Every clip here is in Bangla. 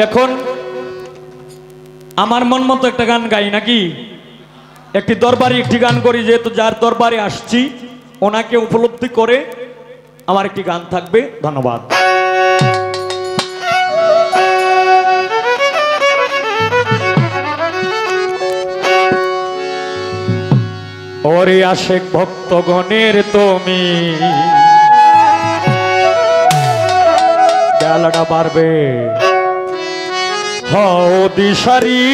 এখন আমার মন মতো একটা গান গাই নাকি? একটি দরবারে একটি গান করি, যেহেতু যার দরবারে আসছি ওনাকে উপলব্ধি করে আমার একটি গান থাকবে। ধন্যবাদ। ওরে আশেক ভক্তগণের তুমি বেলাটা পারবে হও দিশারি,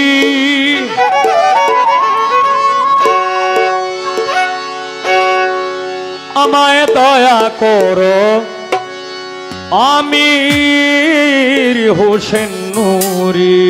আমায় দয়া করো আমির হোসেন নুরি।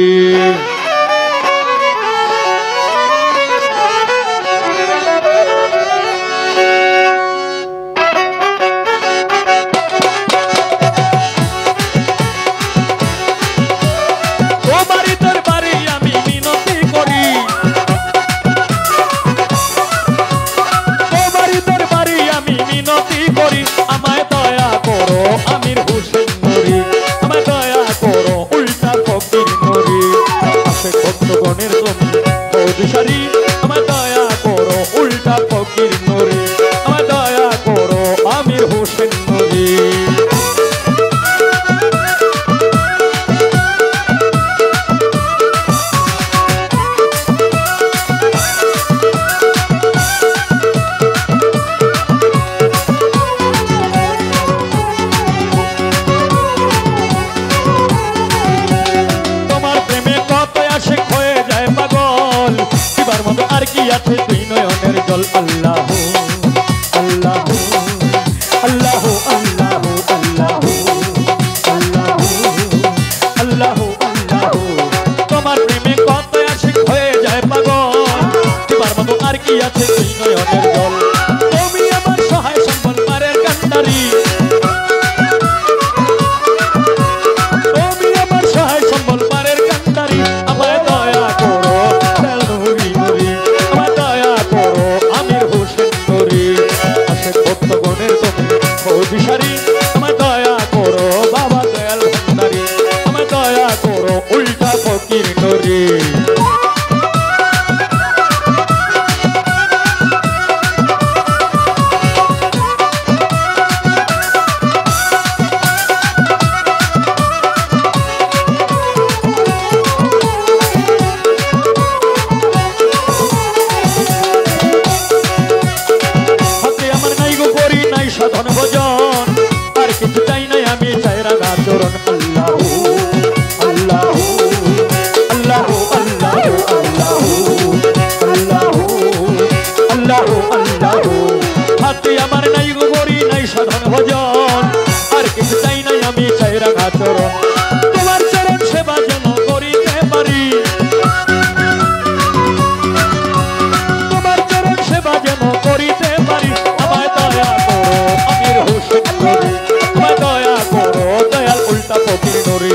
আমায় দয়া করো আমির হোসেন নুরি, আমায় দয়া করো উল্টা ফকির নুরি। আশেক ভক্তগণের তুমি দিশারি, আমায় দয়া করো উল্টা ফকির নুরি, আমায় দয়া করো আমির হোসেন নুরি। আছে তুই নয়নের জল। আল্লাহু আল্লাহু আল্লাহু আল্লাহু আল্লাহু আল্লাহু আল্লাহু আল্লাহু। তোমার প্রেমে কত আশিক হয়ে যায় পাগল, তোমার মতো আর কি আছে তুই নয়নের জল। তুমি আমার সহায় সম্বল পারের কান্ডারি, তুমি আমার সহায় সম্বল পারের কান্ডারি। আমায় দয়া করো দিশারি, আমায় দয়া করো বাবা দয়াল ভান্ডারি, আমায় দয়া করো উল্টা ফকির নুরি। হাতে আমার নাই গো করি নাই সাধন ভজন, আর কিছু চাই নাই আমি চাই রাঙা চরণ। আল্লাহু আল্লাহু আল্লাহু আল্লাহু আল্লাহু আল্লাহু আল্লাহু। হাতে আমার নাই গো করি নাই সাধন ভজন, আর কিছু চাই নাই আমি চাই রাঙা চরণ। তোমার চরণ সেবা যেন করিতে পারি, তোমার চরণ সেবা যেন করিতে পারি। আমায় দয়া করো আমির হোসেন নুরি, আমায় দয়া করো দয়াল উল্টা ফকির নুরি।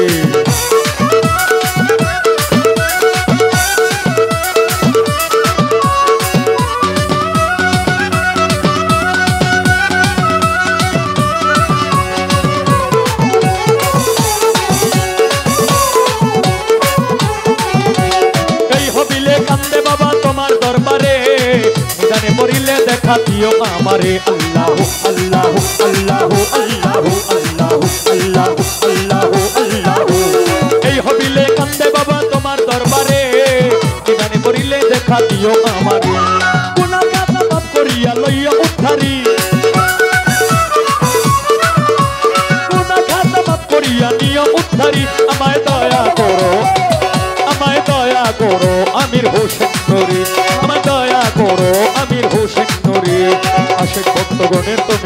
এই হবিলে কান্দে বাবা তোমার দরবারে, নিদানে মরিলে দেখা দিও আমারে। আল্লাহু আল্লাহু আল্লাহু আল্লাহু আল্লাহু আল্লাহু আল্লাহু আল্লাহু। এই হবিলে কান্দে বাবা তোমার দরবারে, নিদানে মরিলে দেখা দিও আমারে। গুনাহ খাতা মাফ করিয়া লইয়া উদ্ধারি, গুনাহ খাতা মাফ করিয়া নিও উদ্ধারি। আমায় দয়া করো, আমায় দয়া করো আমির হোসেন নুরি, আমায় দয়া করো আমির হোসেন নুরি। আশেক ভক্তগণের তুমি